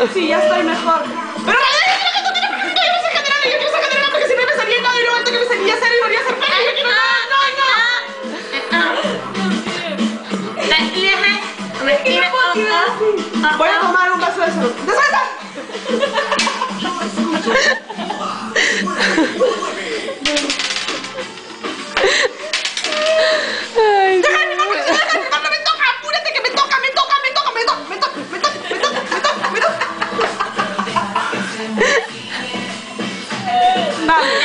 Sí, ya estoy mejor. Pero yo quiero ser cadenera porque siempre me salía nada y luego que me salía cero y volvía a ser pena. Yo quiero no. Voy a tomar un vaso de salud. ¡Descansa! Vale.